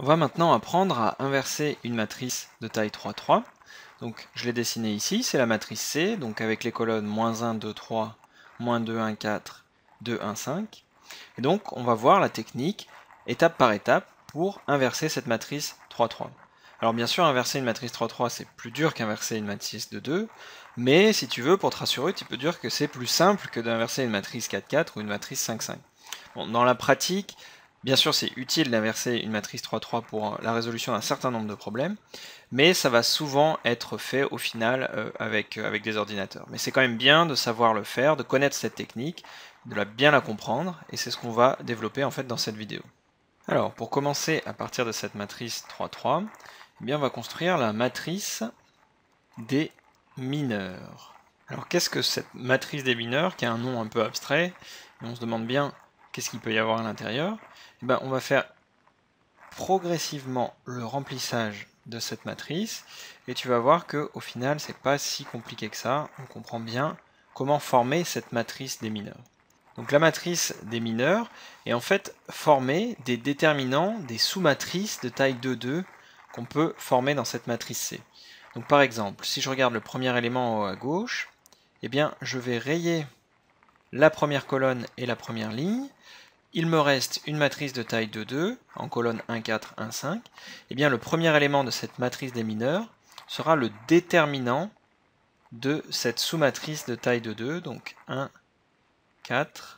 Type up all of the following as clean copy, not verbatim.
On va maintenant apprendre à inverser une matrice de taille 3,3. Donc je l'ai dessinée ici, c'est la matrice C, donc avec les colonnes -1, 2, 3, -2, 1, 4, 2, 1, 5. Et donc on va voir la technique étape par étape pour inverser cette matrice 3,3. Alors bien sûr, inverser une matrice 3,3 c'est plus dur qu'inverser une matrice de 2, mais si tu veux, pour te rassurer, tu peux dire que c'est plus simple que d'inverser une matrice 4,4 ou une matrice 5,5. Bon, dans la pratique, bien sûr, c'est utile d'inverser une matrice 3,3 pour la résolution d'un certain nombre de problèmes, mais ça va souvent être fait au final avec des ordinateurs. Mais c'est quand même bien de savoir le faire, de connaître cette technique, de bien la comprendre, et c'est ce qu'on va développer en fait dans cette vidéo. Alors, pour commencer à partir de cette matrice 3,3, eh bien, on va construire la matrice des mineurs. Alors, qu'est-ce que cette matrice des mineurs, qui a un nom un peu abstrait, et on se demande bien qu'est-ce qu'il peut y avoir à l'intérieur? Eh bien, on va faire progressivement le remplissage de cette matrice, et tu vas voir qu'au final, c'est pas si compliqué que ça. On comprend bien comment former cette matrice des mineurs. Donc la matrice des mineurs est en fait formée des déterminants des sous-matrices de taille 2,2 qu'on peut former dans cette matrice C. Donc par exemple, si je regarde le premier élément en haut à gauche, eh bien je vais rayer la première colonne et la première ligne. Il me reste une matrice de taille 2,2 en colonne 1, 4, 1, 5. Eh bien le premier élément de cette matrice des mineurs sera le déterminant de cette sous-matrice de taille 2,2, donc 1, 4,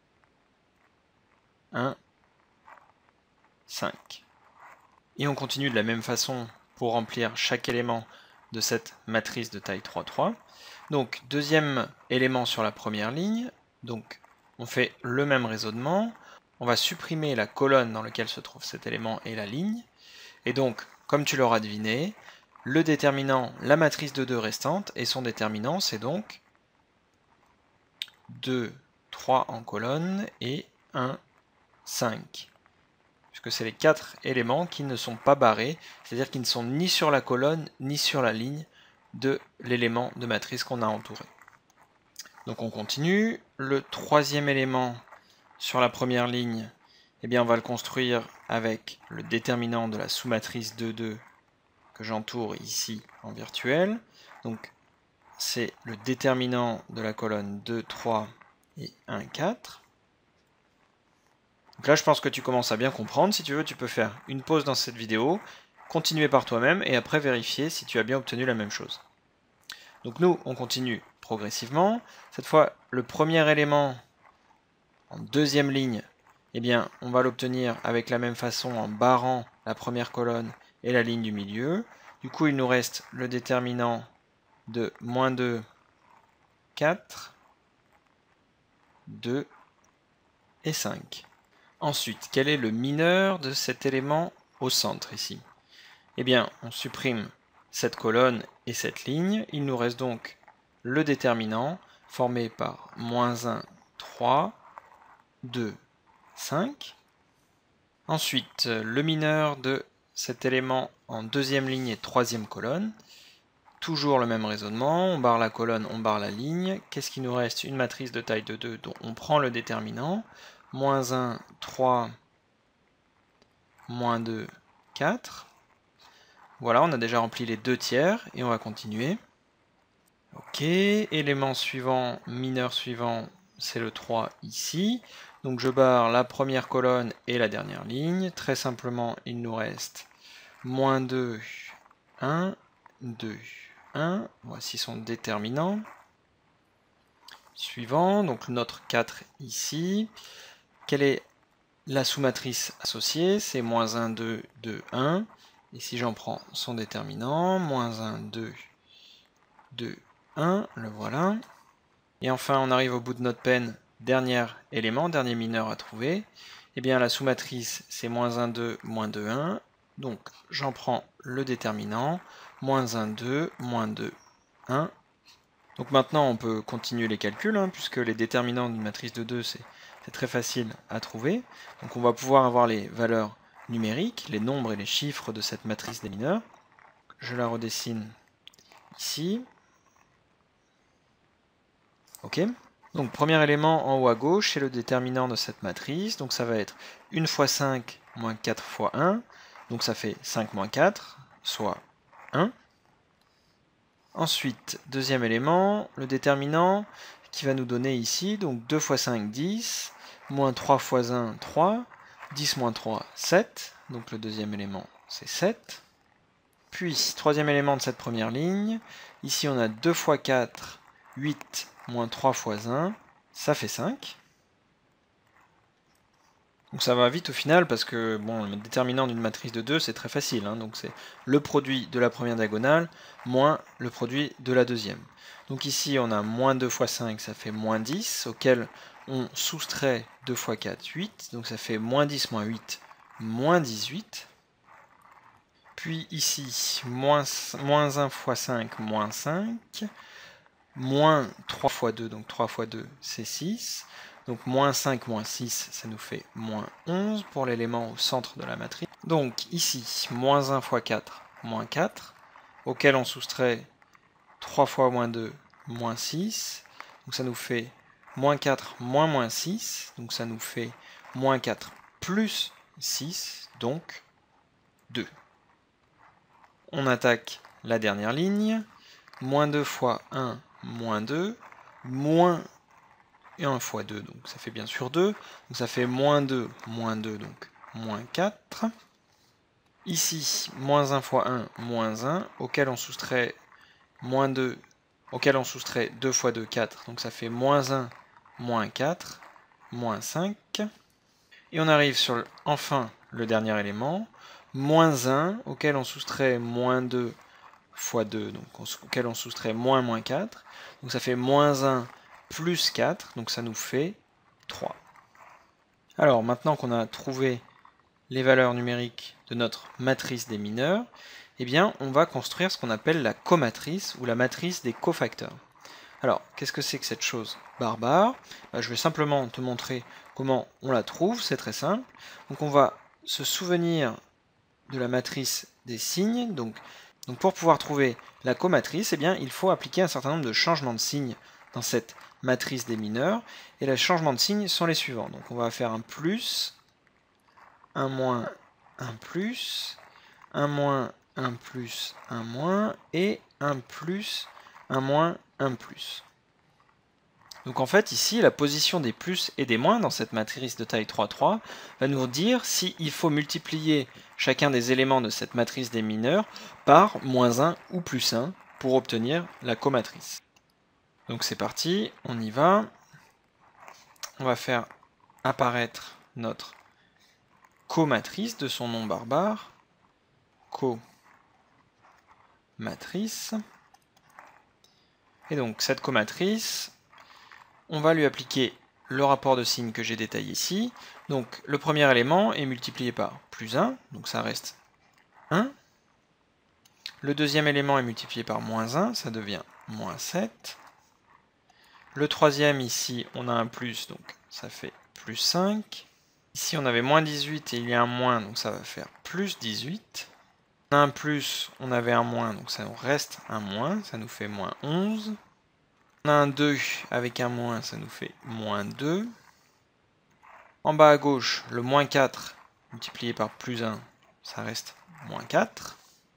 1, 5. Et on continue de la même façon pour remplir chaque élément de cette matrice de taille 3,3. Donc deuxième élément sur la première ligne, donc on fait le même raisonnement. On va supprimer la colonne dans laquelle se trouve cet élément et la ligne. Et donc, comme tu l'auras deviné, le déterminant, la matrice de 2 restante, et son déterminant, c'est donc 2, 3 en colonne et 1, 5. Puisque c'est les 4 éléments qui ne sont pas barrés, c'est-à-dire qu'ils ne sont ni sur la colonne ni sur la ligne de l'élément de matrice qu'on a entouré. Donc on continue. Le troisième élément sur la première ligne, eh bien on va le construire avec le déterminant de la sous-matrice 2,2 que j'entoure ici en virtuel. Donc c'est le déterminant de la colonne 2, 3 et 1, 4. Donc là, je pense que tu commences à bien comprendre. Si tu veux, tu peux faire une pause dans cette vidéo, continuer par toi-même et après vérifier si tu as bien obtenu la même chose. Donc nous, on continue progressivement. Cette fois, le premier élément en deuxième ligne, eh bien, on va l'obtenir avec la même façon en barrant la première colonne et la ligne du milieu. Du coup, il nous reste le déterminant de -2, 4, 2 et 5. Ensuite, quel est le mineur de cet élément au centre ici? Eh bien, on supprime cette colonne et cette ligne. Il nous reste donc le déterminant formé par -1, 3, 2, 5. Ensuite, le mineur de cet élément en deuxième ligne et troisième colonne. Toujours le même raisonnement, on barre la colonne, on barre la ligne. Qu'est-ce qui nous reste? Une matrice de taille de 2 dont on prend le déterminant. -1, 3, -2, 4. Voilà, on a déjà rempli les 2 tiers et on va continuer. Ok, élément suivant, mineur suivant, c'est le 3 ici. Donc je barre la première colonne et la dernière ligne. Très simplement, il nous reste -2, 1, 2, 1. Voici son déterminant. Suivant, donc notre 4 ici. Quelle est la sous-matrice associée? C'est -1, 2, 2, 1. Et si j'en prends son déterminant, -1, 2, 2, 1, le voilà. Et enfin, on arrive au bout de notre peine, dernier élément, dernier mineur à trouver. Eh bien, la sous-matrice, c'est -1, 2, -2, 1. Donc, j'en prends le déterminant, -1, 2, -2, 1. Donc maintenant, on peut continuer les calculs, puisque les déterminants d'une matrice de 2, c'est très facile à trouver. Donc on va pouvoir avoir les valeurs numériques, les nombres et les chiffres de cette matrice des mineurs. Je la redessine ici. Ok. Donc premier élément en haut à gauche, c'est le déterminant de cette matrice. Donc ça va être 1 fois 5 moins 4 fois 1. Donc ça fait 5 moins 4, soit 1. Ensuite, deuxième élément, le déterminant qui va nous donner ici, donc 2 fois 5, 10, moins 3 fois 1, 3, 10 moins 3, 7, donc le deuxième élément c'est 7. Puis, troisième élément de cette première ligne, ici on a 2 fois 4, 8, moins 3 fois 1, ça fait 5. Donc ça va vite au final parce que bon, le déterminant d'une matrice de 2 c'est très facile, hein, donc c'est le produit de la première diagonale moins le produit de la deuxième. Donc ici on a moins 2 fois 5, ça fait moins 10, auquel on soustrait 2 fois 4, 8, donc ça fait moins 10 moins 8, moins 18. Puis ici, moins 1 fois 5, moins 5, moins 3 fois 2, donc 3 fois 2 c'est 6. Donc moins 5, moins 6, ça nous fait moins 11 pour l'élément au centre de la matrice. Donc ici, moins 1 fois 4, moins 4, auquel on soustrait 3 fois moins 2, moins 6. Donc ça nous fait moins 4, moins 6. Donc ça nous fait moins 4 plus 6, donc 2. On attaque la dernière ligne. Moins 2 fois 1, moins 2, moins 1 fois 2, donc ça fait bien sûr 2. Donc ça fait moins 2, donc moins 4. Ici, moins 1 fois 1, moins 1, auquel on soustrait moins 2, auquel on soustrait 2 fois 2, 4. Donc ça fait moins 1, moins 4, moins 5. Et on arrive sur, enfin, le dernier élément, moins 1, auquel on soustrait moins 2 fois 2, donc auquel on soustrait moins 4. Donc ça fait moins 1 plus 4, donc ça nous fait 3. Alors maintenant qu'on a trouvé les valeurs numériques de notre matrice des mineurs, eh bien on va construire ce qu'on appelle la comatrice ou la matrice des cofacteurs. Alors qu'est-ce que c'est que cette chose barbare? Je vais simplement te montrer comment on la trouve, c'est très simple. Donc on va se souvenir de la matrice des signes. Donc pour pouvoir trouver la comatrice, eh bien, il faut appliquer un certain nombre de changements de signes dans cette matrice des mineurs. Et les changements de signes sont les suivants. Donc on va faire un plus, un moins, un plus, un moins, un plus, un moins, et un plus, un moins, un plus. Donc en fait, ici, la position des plus et des moins dans cette matrice de taille 3,3 va nous dire s'il faut multiplier chacun des éléments de cette matrice des mineurs par moins 1 ou plus 1 pour obtenir la comatrice. Donc c'est parti, on y va. On va faire apparaître notre comatrice de son nom barbare. Comatrice. Et donc cette comatrice, on va lui appliquer le rapport de signes que j'ai détaillé ici. Donc le premier élément est multiplié par plus 1, donc ça reste 1. Le deuxième élément est multiplié par moins 1, ça devient moins 7. Le troisième ici, on a un plus, donc ça fait plus 5. Ici on avait moins 18 et il y a un moins, donc ça va faire plus 18. On a un plus, on avait un moins, donc ça nous reste un moins, ça nous fait moins 11. On a un 2 avec un moins, ça nous fait moins 2. En bas à gauche, le moins 4 multiplié par plus 1, ça reste moins 4.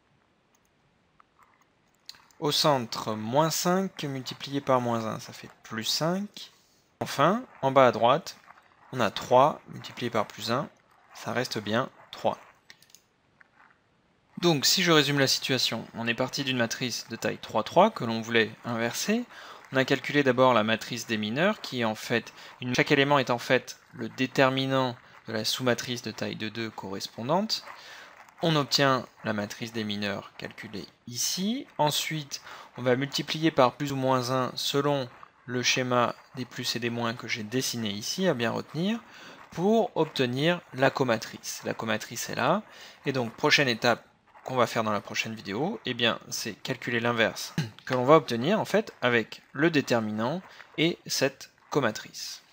Au centre, moins 5 multiplié par moins 1, ça fait plus 5. Enfin, en bas à droite, on a 3 multiplié par plus 1, ça reste bien 3. Donc si je résume la situation, on est parti d'une matrice de taille 3,3 que l'on voulait inverser. On a calculé d'abord la matrice des mineurs, qui est en fait, chaque élément est en fait le déterminant de la sous-matrice de taille de 2 correspondante. On obtient la matrice des mineurs calculée ici. Ensuite, on va multiplier par plus ou moins 1 selon le schéma des plus et des moins que j'ai dessiné ici, à bien retenir, pour obtenir la comatrice. La comatrice est là. Et donc, prochaine étape qu'on va faire dans la prochaine vidéo, eh bien, c'est calculer l'inverse que l'on va obtenir en fait avec le déterminant et cette comatrice.